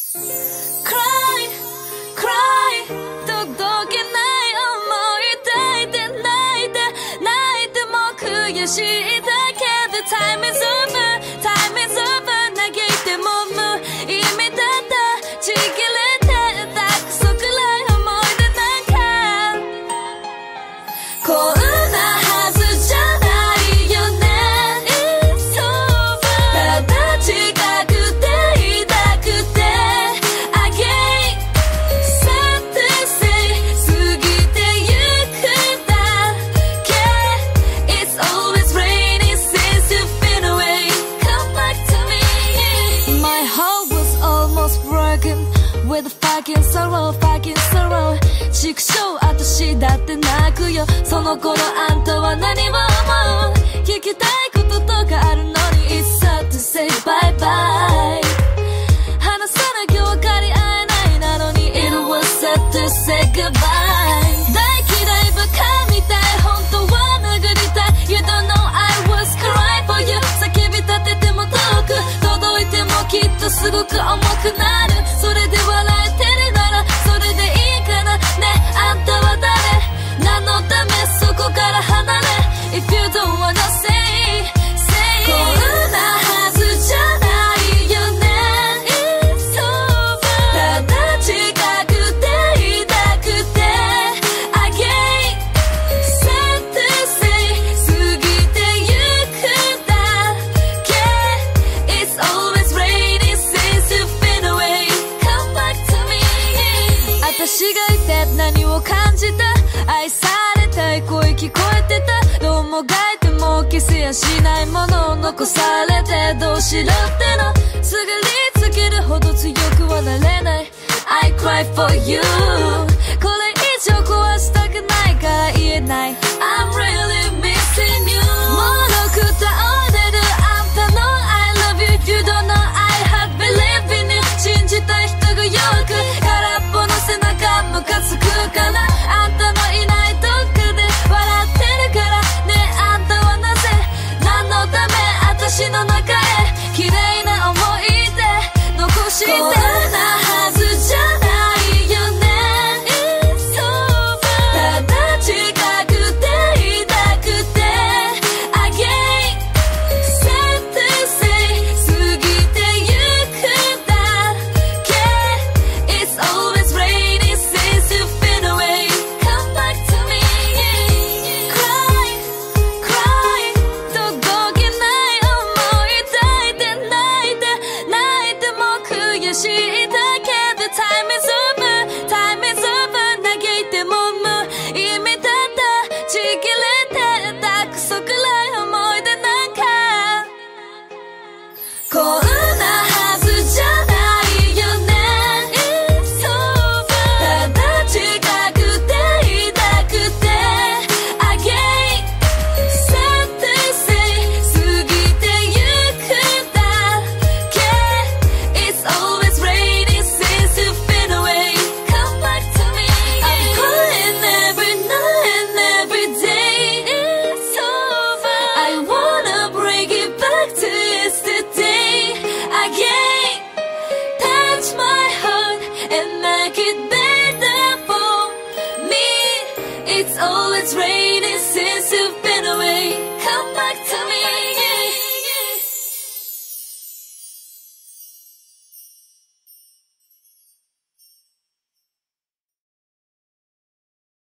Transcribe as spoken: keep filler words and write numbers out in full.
Cry, cry 届けない想い抱いて泣いて泣いても悔しいだけで Time is over, time is over 嘆いても無意味だったちぎれてたクソくらい思い出なんかこんなはずじゃないよね It's over ただ近くていたくて Again Something say 過ぎてゆくだけ It's always raining since you've been away Come back to me My heart was almost broken With fucking sorrow, fucking sorrow 畜生私だって泣くよその頃あんたは何を思う聞きたいこととかあるのに It's sad to say bye bye 話さなきゃ分かり合えないなのに It was sad to say goodbye 大嫌いバカみたい本当は殴りたい You don't know I was crying for you 叫び立てても遠く届いてもきっとすごく重くなるそれで笑えてるならそれでいいかなねあんたは誰何のためそこから離れ If you don't wanna say, say こんなはずじゃないよね It's over ただ近くていたくて Again Sad to say 過ぎてゆくだけ It's always raining since you've been away Come back to me 私がいて何を感じた愛されたい声聞こえてたどうもがいても消せやしないものを残されてどうしろってのすがりつけるほど強くはなれない I cry for you これ以上壊したくないから言えない